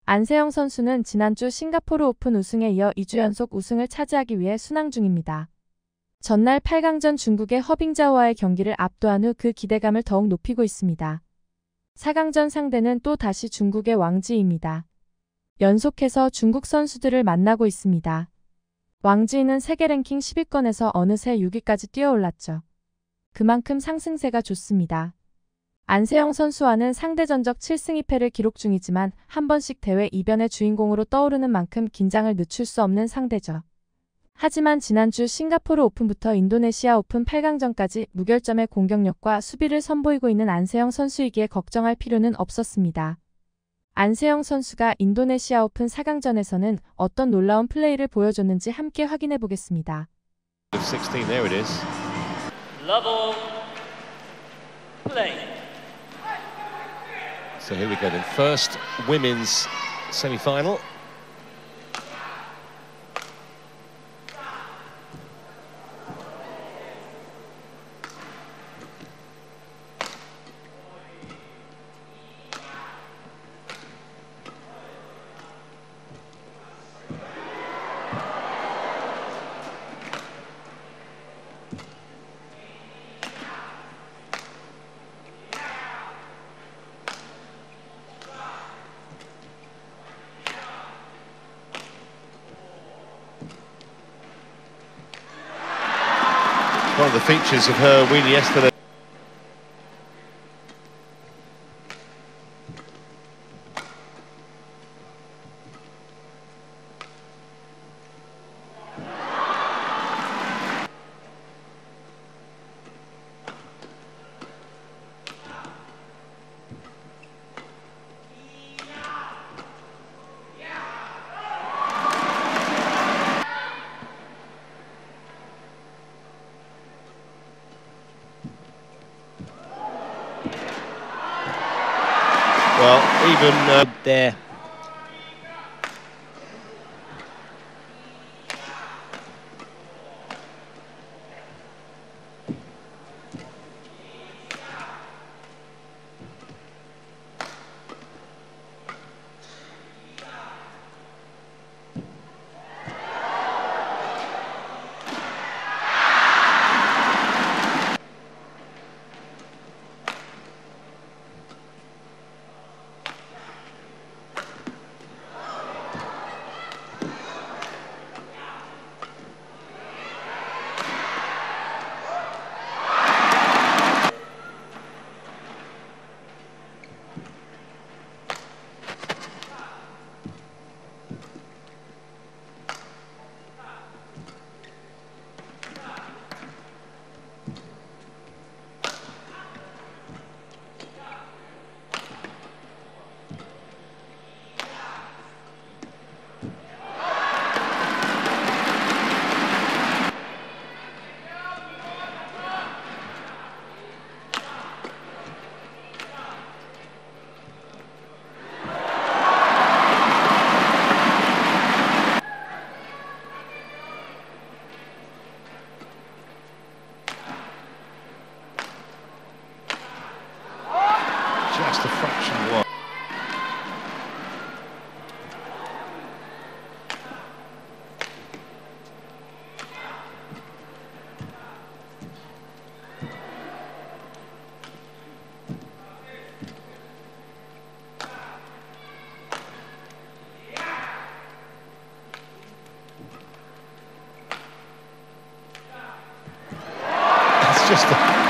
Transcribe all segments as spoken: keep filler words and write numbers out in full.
안세영 선수는 지난주 싱가포르 오픈 우승에 이어 이 주 연속 우승을 차지하기 위해 순항 중입니다. 전날 팔 강전 중국의 허빙자오와의 경기를 압도한 후 그 기대감을 더욱 높이고 있습니다. 사 강전 상대는 또 다시 중국의 왕지이입니다. 연속해서 중국 선수들을 만나고 있습니다. 왕지이는 세계 랭킹 십 위권에서 어느새 육 위까지 뛰어올랐죠. 그만큼 상승세가 좋습니다. 안세영 선수와는 상대 전적 칠 승 이 패를 기록 중이지만 한 번씩 대회 이변의 주인공으로 떠오르는 만큼 긴장을 늦출 수 없는 상대죠. 하지만 지난주 싱가포르 오픈부터 인도네시아 오픈 팔 강전까지 무결점의 공격력과 수비를 선보이고 있는 안세영 선수이기에 걱정할 필요는 없었습니다. 안세영 선수가 인도네시아 오픈 사 강전에서는 어떤 놀라운 플레이를 보여줬는지 함께 확인해 보겠습니다. sixteen, there it is. Level play. So here we go then. First women's semi-final. One of the features of her win yesterday. Well, even uh, there. Just a fraction wide. It's just a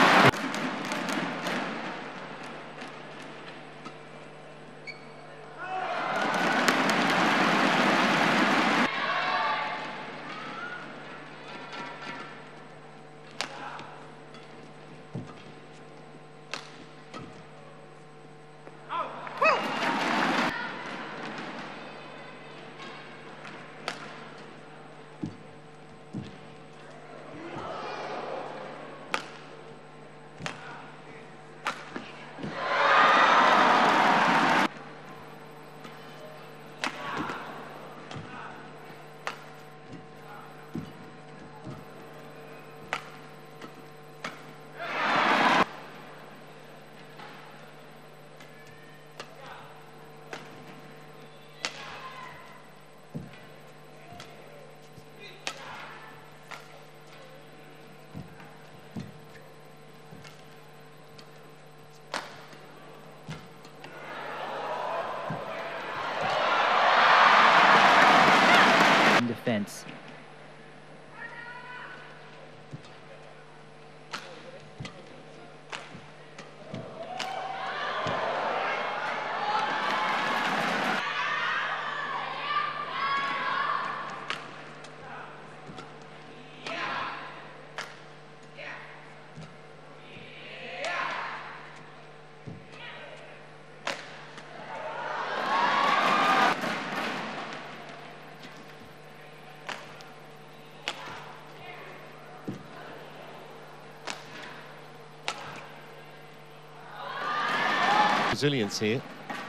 resilience here.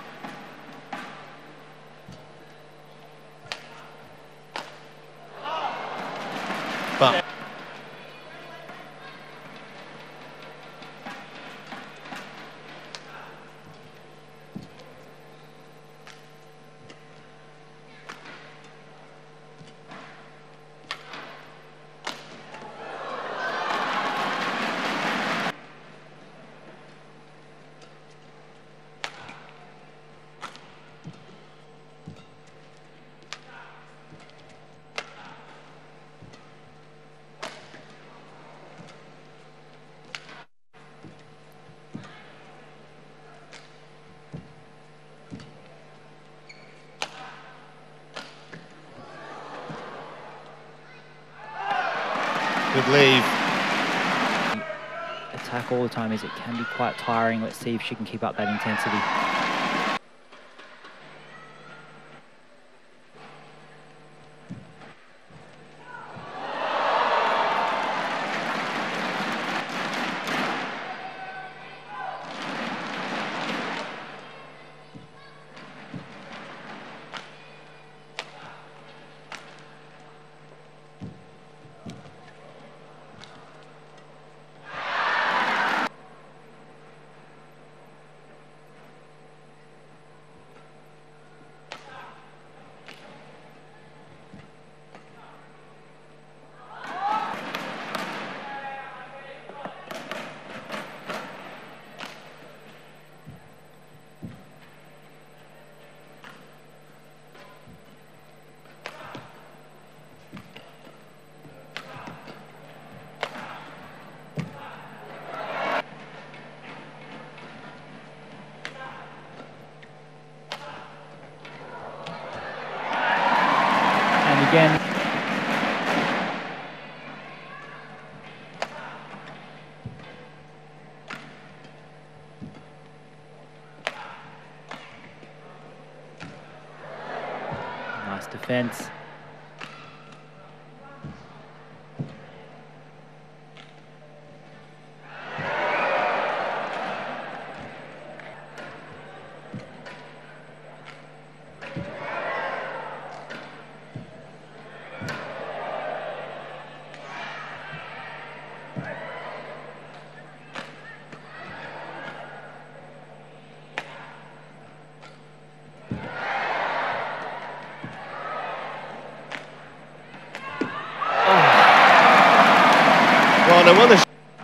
But good leave. Attack all the time as it can be quite tiring. Let's see if she can keep up that intensity. Again. Nice defense. Well, no wonder.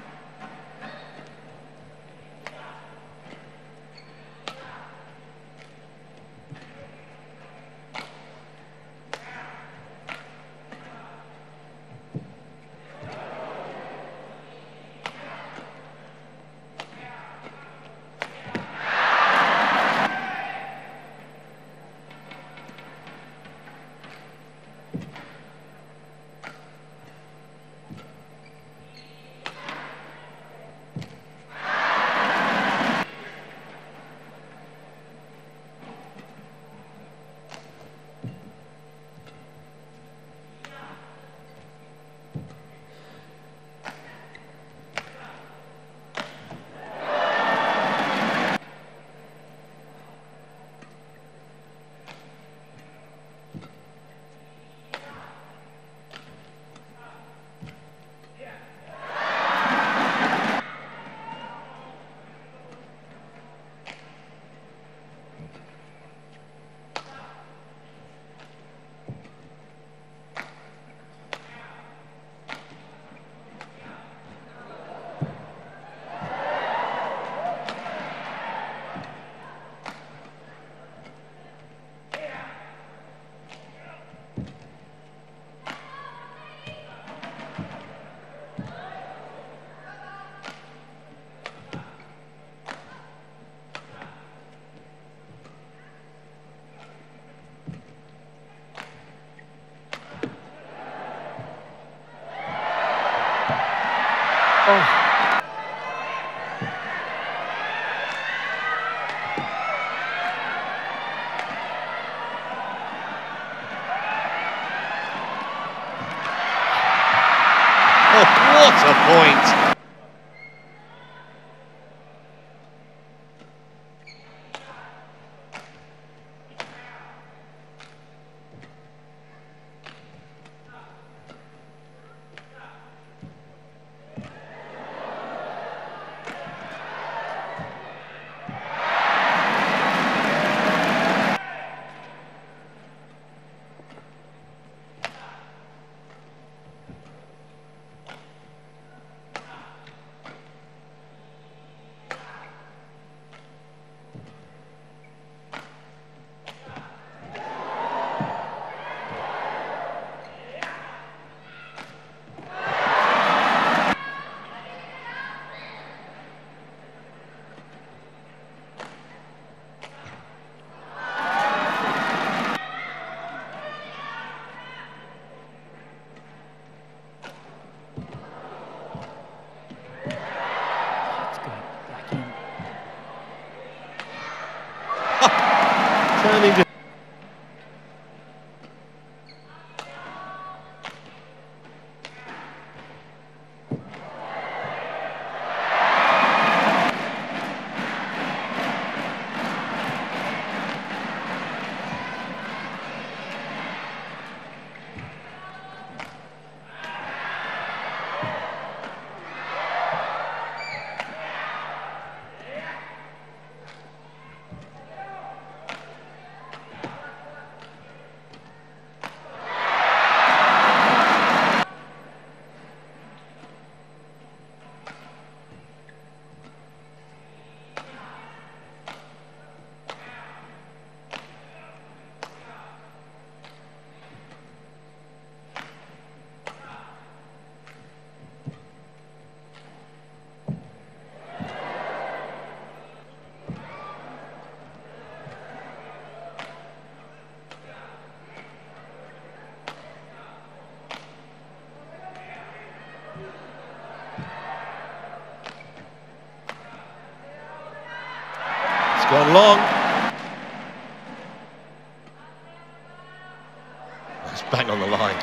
Oh. Oh, what a point! It's gone long. It's bang on the line.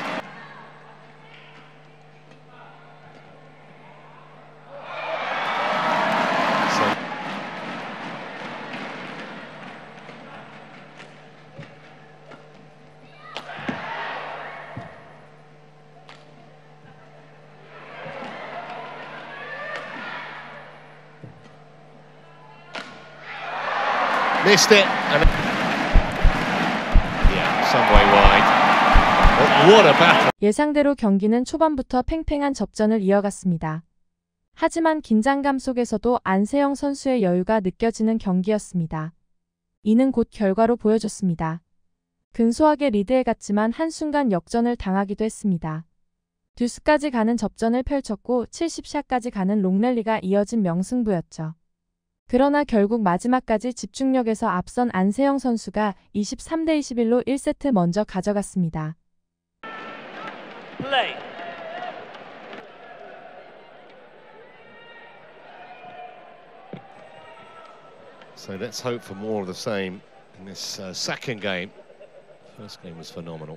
So missed it, and yeah, some way wide. But what a battle! 예상대로 경기는 초반부터 팽팽한 접전을 이어갔습니다. 하지만 긴장감 속에서도 안세영 선수의 여유가 느껴지는 경기였습니다. 이는 곧 결과로 보여줬습니다. 근소하게 리드해갔지만 한순간 역전을 당하기도 했습니다. 듀스까지 가는 접전을 펼쳤고 칠십 샷까지 가는 롱랠리가 이어진 명승부였죠. 그러나 결국 마지막까지 집중력에서 앞선 안세영 선수가 이십삼 대 이십일로 일 세트 먼저 가져갔습니다. Play. So let's hope for more of the same in this uh, second game. First game was phenomenal.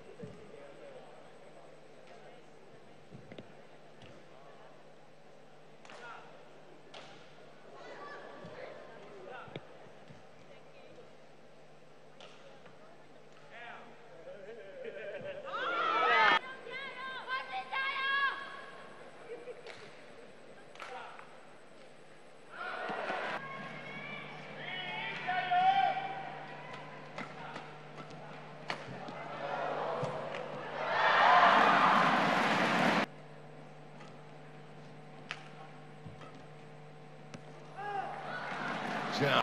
Yeah.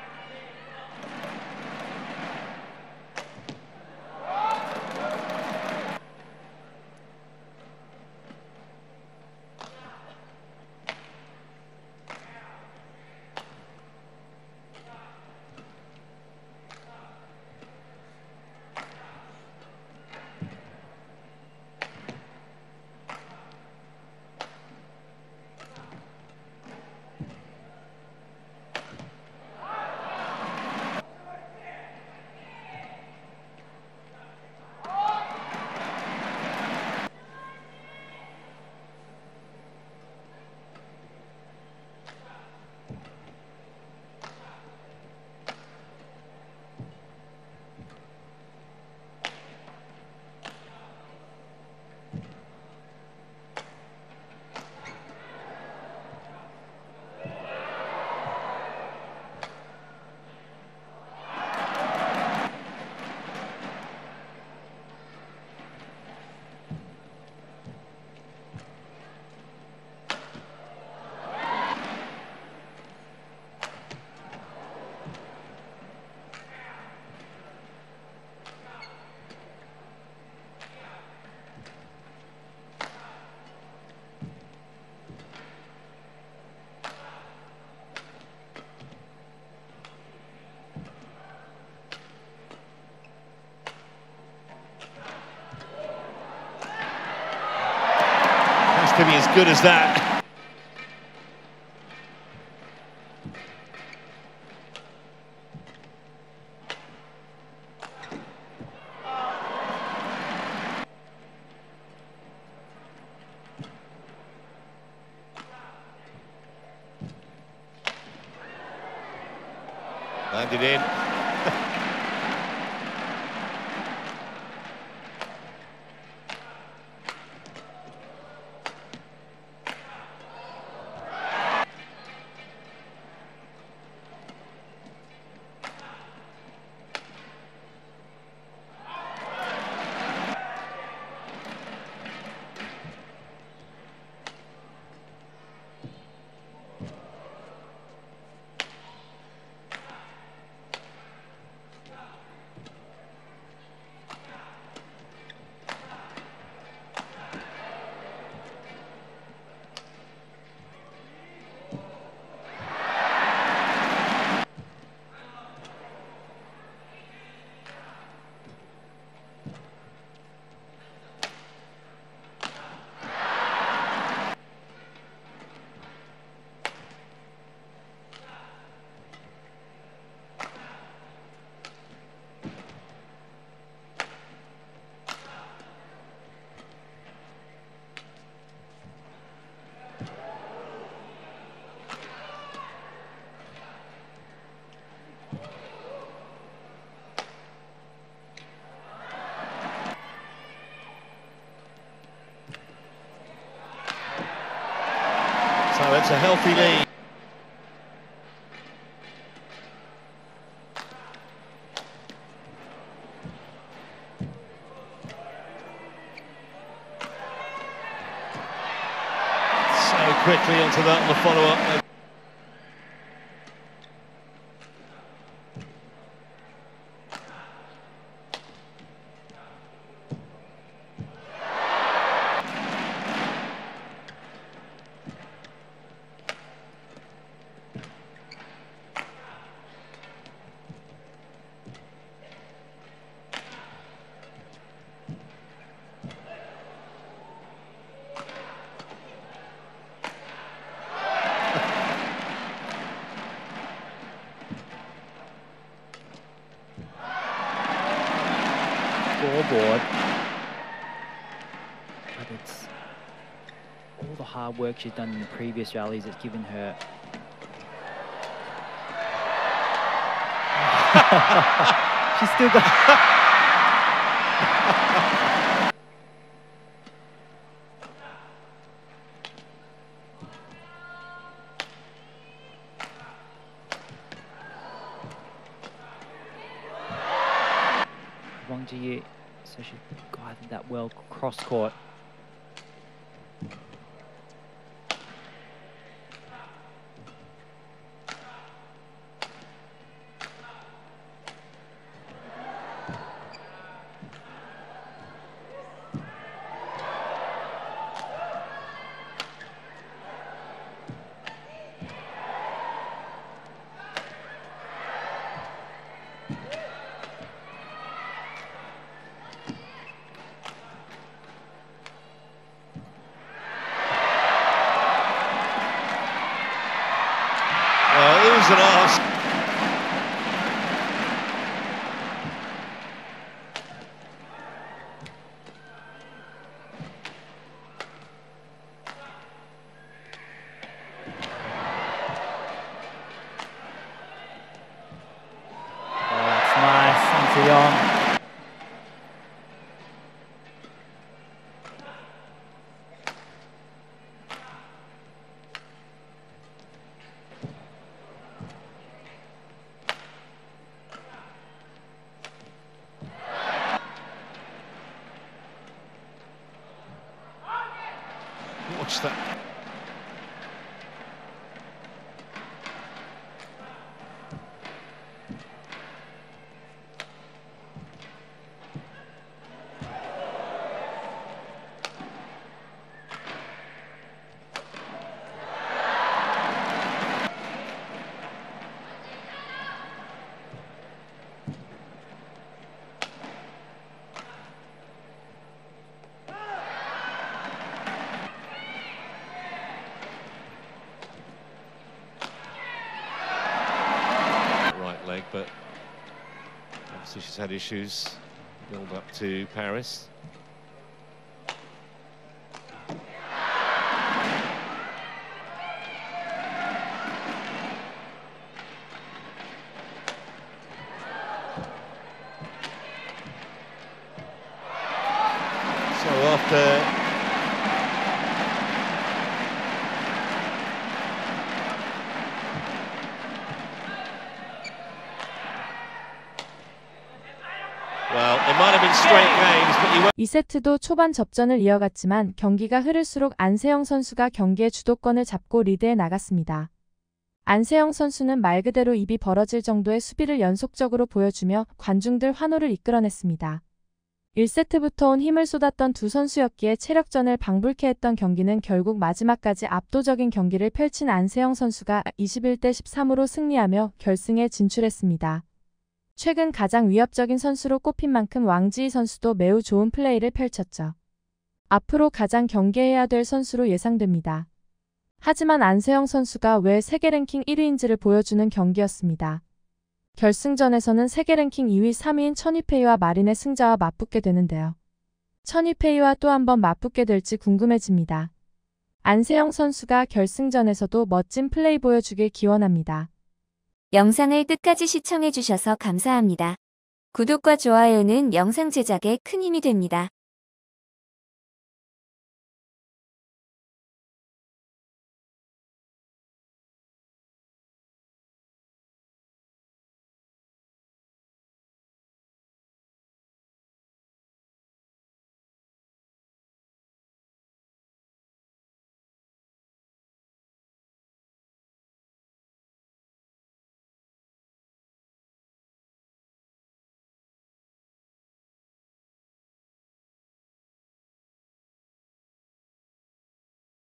To be as good as that. Landed in. it's a healthy lead. So quickly onto that on the follow-up. Scoreboard, but it's all the hard work she's done in the previous rallies that's given her. She's still got. Wang Zhiyi, so she guided that well cross court. Well, it was an ask. Oh, that's nice, An Se-young. Watch that. Leg, but obviously she's had issues build up to Paris. So after Well, it might have been straight games, but you won't. 이 세트도 초반 접전을 이어갔지만 경기가 흐를수록 안세영 선수가 경기의 주도권을 잡고 리드해 나갔습니다. 안세영 선수는 말 그대로 입이 벌어질 정도의 수비를 연속적으로 보여주며 관중들 환호를 이끌어냈습니다. 일 세트부터 온 힘을 쏟았던 두 선수였기에 체력전을 방불케 했던 경기는 결국 마지막까지 압도적인 경기를 펼친 안세영 선수가 이십일 대 십삼으로 승리하며 결승에 진출했습니다. 최근 가장 위협적인 선수로 꼽힌 만큼 왕지희 선수도 매우 좋은 플레이를 펼쳤죠. 앞으로 가장 경계해야 될 선수로 예상됩니다. 하지만 안세영 선수가 왜 세계 랭킹 일 위인지를 보여주는 경기였습니다. 결승전에서는 세계 랭킹 이 위 삼 위인 천이페이와 마린의 승자와 맞붙게 되는데요. 천이페이와 또 한 번 맞붙게 될지 궁금해집니다. 안세영 선수가 결승전에서도 멋진 플레이 보여주길 기원합니다. 영상을 끝까지 시청해주셔서 감사합니다. 구독과 좋아요는 영상 제작에 큰 힘이 됩니다.